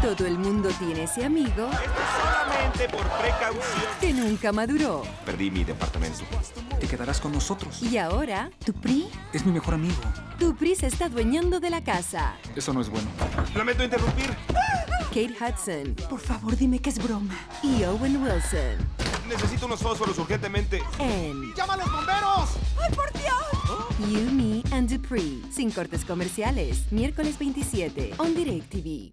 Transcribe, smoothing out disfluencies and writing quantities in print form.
Todo el mundo tiene ese amigo Esto solamente por precaución. que nunca maduró. Perdí mi departamento. Te quedarás con nosotros. Y ahora, Tupri Es mi mejor amigo. se está adueñando de la casa. Eso no es bueno. Lamento interrumpir. Kate Hudson Por favor, dime que es broma. y Owen Wilson Necesito unos fósforos urgentemente. en ¡Llama a los bomberos! ¡Ay, por Dios! You, Me and Dupree. Sin cortes comerciales. Miércoles 27 on DirecTV.